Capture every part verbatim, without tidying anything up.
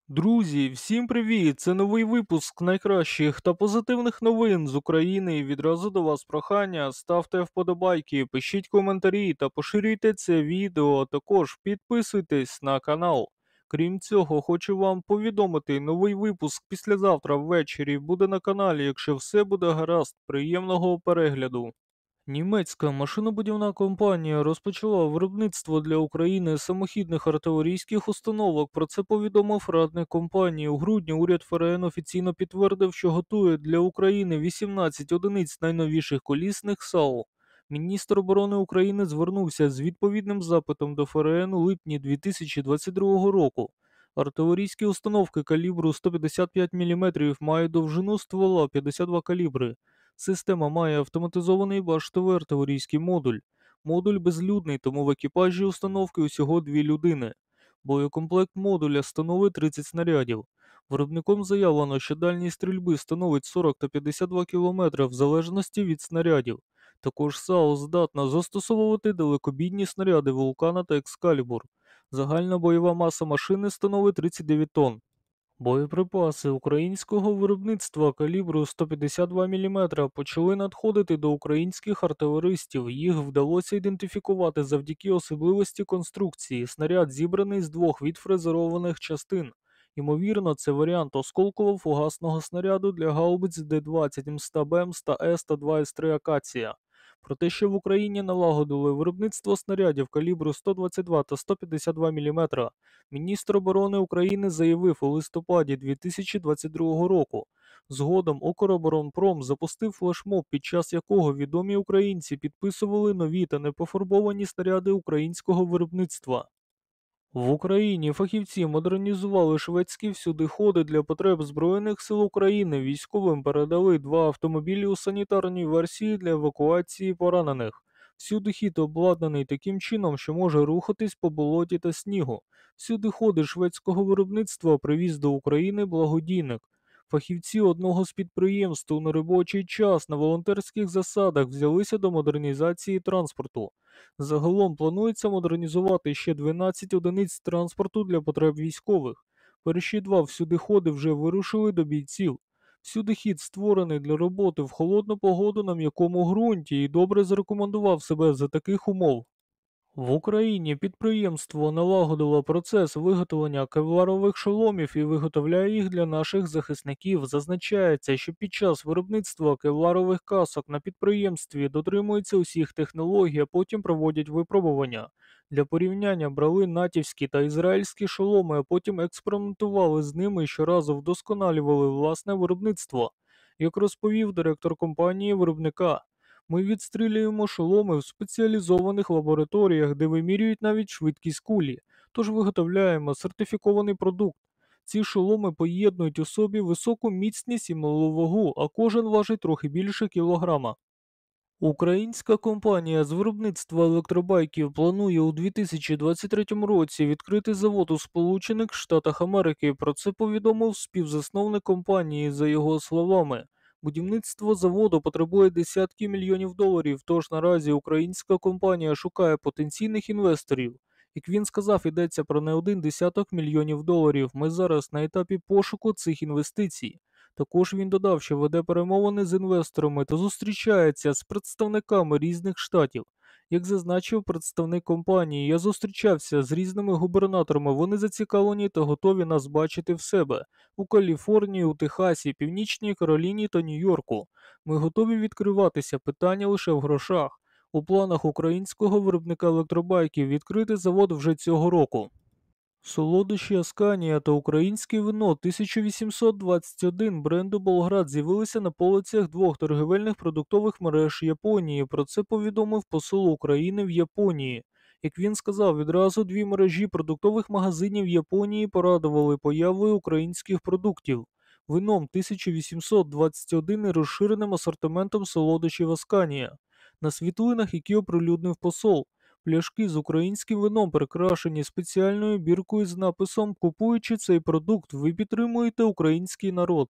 Друзі, всім привіт! Це новий випуск найкращих та позитивних новин з України. І відразу до вас прохання. Ставте вподобайки, пишіть коментарі та поширюйте це відео. Також підписуйтесь на канал. Крім цього, хочу вам повідомити, новий випуск післязавтра ввечері буде на каналі. Якщо все буде гаразд, приємного перегляду. Німецька машинобудівна компанія розпочала виробництво для України самохідних артилерійських установок. Про це повідомив радник компанії. У грудні уряд ФРН офіційно підтвердив, що готує для України вісімнадцять одиниць найновіших колісних САУ. Міністр оборони України звернувся з відповідним запитом до ФРН у липні дві тисячі двадцять другого року. Артилерійські установки калібру сто п'ятдесят п'ять міліметрів мають довжину ствола п'ятдесят два калібри. Система має автоматизований баштовий артилерійський модуль. Модуль безлюдний, тому в екіпажі установки усього дві людини. Боєкомплект модуля становить тридцять снарядів. Виробником заявлено, що дальність стрільби становить сорок та п'ятдесят два кілометри в залежності від снарядів. Також САУ здатна застосовувати далекобійні снаряди Вулкана та Екскалібур. Загальна бойова маса машини становить тридцять дев'ять тонн. Боєприпаси українського виробництва калібру сто п'ятдесят два міліметри почали надходити до українських артилеристів. Їх вдалося ідентифікувати завдяки особливості конструкції. Снаряд зібраний з двох відфрезерованих частин. Ймовірно, це варіант осколково-фугасного снаряду для гаубиць Д двадцять М ста Б, М ста С та два С три Акація. Про те, що в Україні налагодили виробництво снарядів калібру сто двадцять два та сто п'ятдесят два міліметри, міністр оборони України заявив у листопаді дві тисячі двадцять другого року. Згодом Укроборонпром запустив флешмоб, під час якого відомі українці підписували нові та непофарбовані снаряди українського виробництва. В Україні фахівці модернізували шведські всюдиходи для потреб Збройних сил України. Військовим передали два автомобілі у санітарній версії для евакуації поранених. Всюдихід обладнаний таким чином, що може рухатись по болоті та снігу. Всюдиходи шведського виробництва привіз до України благодійник. Фахівці одного з підприємств у неробочий час на волонтерських засадах взялися до модернізації транспорту. Загалом планується модернізувати ще дванадцять одиниць транспорту для потреб військових. Перші два всюдиходи вже вирушили до бійців. Всюдихід створений для роботи в холодну погоду на м'якому ґрунті і добре зарекомендував себе за таких умов. В Україні підприємство налагодило процес виготовлення кевларових шоломів і виготовляє їх для наших захисників. Зазначається, що під час виробництва кевларових касок на підприємстві дотримуються усіх технологій, а потім проводять випробування. Для порівняння брали натівські та ізраїльські шоломи, а потім експериментували з ними і щоразу вдосконалювали власне виробництво. Як розповів директор компанії виробника, ми відстрілюємо шоломи в спеціалізованих лабораторіях, де вимірюють навіть швидкість кулі, тож виготовляємо сертифікований продукт. Ці шоломи поєднують у собі високу міцність і малу вагу, а кожен важить трохи більше кілограма. Українська компанія з виробництва електробайків планує у дві тисячі двадцять третьому році відкрити завод у Сполучених Штатах Америки. Про це повідомив співзасновник компанії. За його словами, будівництво заводу потребує десятки мільйонів доларів, тож наразі українська компанія шукає потенційних інвесторів. Як він сказав, йдеться про не один десяток мільйонів доларів. Ми зараз на етапі пошуку цих інвестицій. Також він додав, що веде перемовини з інвесторами та зустрічається з представниками різних штатів. Як зазначив представник компанії, я зустрічався з різними губернаторами, вони зацікавлені та готові нас бачити в себе у Каліфорнії, у Техасі, Північній Кароліні та Нью-Йорку. Ми готові відкриватися, питання лише в грошах. У планах українського виробника електробайків відкрити завод вже цього року. Солодощі Асканія та українське вино тисяча вісімсот двадцять один бренду Болград з'явилися на полицях двох торгівельних продуктових мереж Японії. Про це повідомив посол України в Японії. Як він сказав, відразу дві мережі продуктових магазинів Японії порадували появою українських продуктів. Вином тисяча вісімсот двадцять один і розширеним асортиментом солодощів Асканія. На світлинах, які оприлюднив посол, пляшки з українським вином прикрашені спеціальною біркою з написом «Купуючи цей продукт, ви підтримуєте український народ».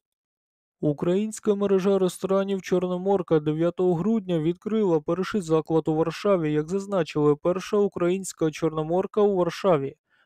Українська мережа ресторанів «Чорноморка» дев'ятого грудня відкрила перший заклад у Варшаві. Як зазначили, перша українська «Чорноморка» у Варшаві.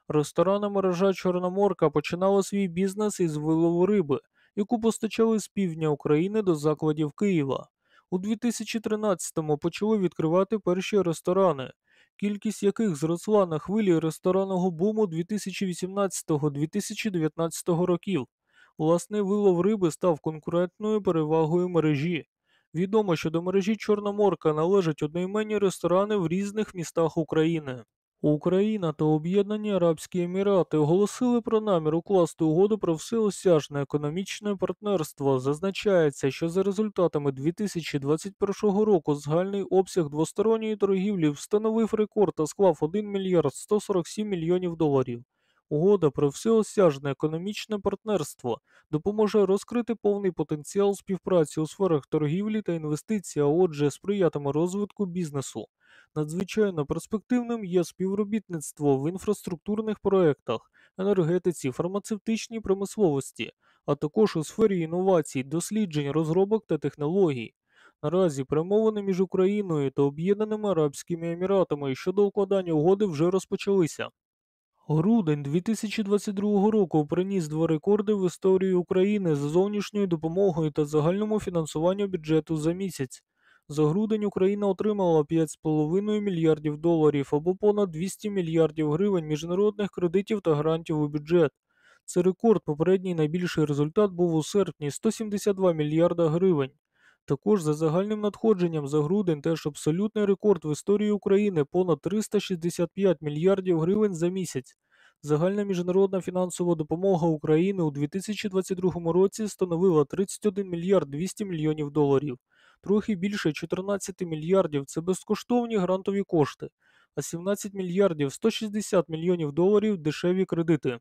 Ресторанна мережа Чорноморка починала свій бізнес із вилову риби, яку постачали з півдня України до закладів Києва. У дві тисячі тринадцятому почали відкривати перші ресторани, кількість яких зросла на хвилі ресторанного буму дві тисячі вісімнадцятого - дві тисячі дев'ятнадцятого років. Власний вилов риби став конкурентною перевагою мережі. Відомо, що до мережі Чорноморка належать одноіменні ресторани в різних містах України. Україна та Об'єднані Арабські Емірати оголосили про намір укласти угоду про всеосяжне економічне партнерство. Зазначається, що за результатами дві тисячі двадцять першого року загальний обсяг двосторонньої торгівлі встановив рекорд та склав один мільярд сто сорок сім мільйонів доларів. Угода про всеосяжне економічне партнерство допоможе розкрити повний потенціал співпраці у сферах торгівлі та інвестицій, а отже, сприятиме розвитку бізнесу. Надзвичайно перспективним є співробітництво в інфраструктурних проєктах, енергетиці, фармацевтичній промисловості, а також у сфері інновацій, досліджень, розробок та технологій. Наразі перемовини між Україною та Об'єднаними Арабськими Еміратами щодо укладання угоди вже розпочалися. Грудень дві тисячі двадцять другого року приніс два рекорди в історії України за зовнішньою допомогою та загальному фінансуванню бюджету за місяць. За грудень Україна отримала п'ять з половиною мільярдів доларів або понад двісті мільярдів гривень міжнародних кредитів та грантів у бюджет. Це рекорд, попередній найбільший результат був у серпні – сто сімдесят два мільярда гривень. Також за загальним надходженням за грудень теж абсолютний рекорд в історії України – понад триста шістдесят п'ять мільярдів гривень за місяць. Загальна міжнародна фінансова допомога України у дві тисячі двадцять другому році становила тридцять один мільярд двісті мільйонів доларів. Трохи більше чотирнадцять мільярдів – це безкоштовні грантові кошти, а сімнадцять мільярдів сто шістдесят мільйонів доларів – дешеві кредити.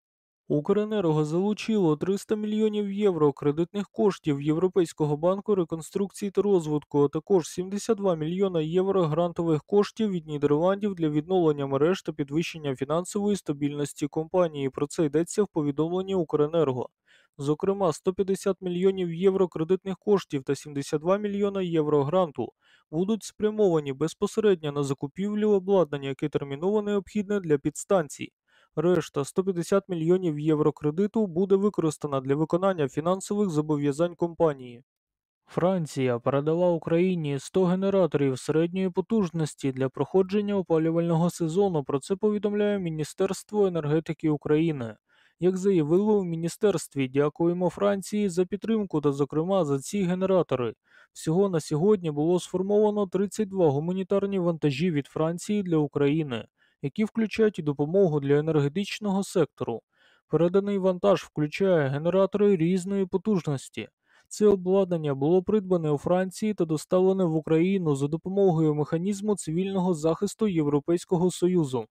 Укренерго залучило триста мільйонів євро кредитних коштів Європейського банку реконструкції та розвитку, а також сімдесят два мільйона євро грантових коштів від Нідерландів для відновлення мереж та підвищення фінансової стабільності компанії. Про це йдеться в повідомленні Укренерго. Зокрема, сто п'ятдесят мільйонів євро кредитних коштів та сімдесят два мільйона євро гранту будуть спрямовані безпосередньо на закупівлю обладнання, яке терміново необхідне для підстанцій. Решта сто п'ятдесят мільйонів євро кредиту буде використана для виконання фінансових зобов'язань компанії. Франція передала Україні сто генераторів середньої потужності для проходження опалювального сезону. Про це повідомляє Міністерство енергетики України. Як заявили у міністерстві, дякуємо Франції за підтримку та, зокрема, за ці генератори. Всього на сьогодні було сформовано тридцять два гуманітарні вантажі від Франції для України, які включають і допомогу для енергетичного сектору. Переданий вантаж включає генератори різної потужності. Це обладнання було придбане у Франції та доставлене в Україну за допомогою механізму цивільного захисту Європейського Союзу.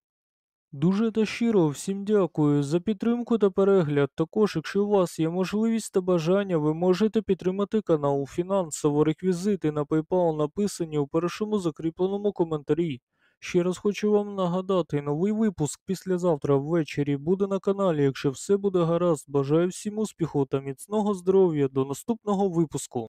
Дуже та щиро всім дякую за підтримку та перегляд. Також, якщо у вас є можливість та бажання, ви можете підтримати канал фінансово. Реквізити на PayPal написані у першому закріпленому коментарі. Ще раз хочу вам нагадати, новий випуск післязавтра ввечері буде на каналі. Якщо все буде гаразд, бажаю всім успіху та міцного здоров'я. До наступного випуску.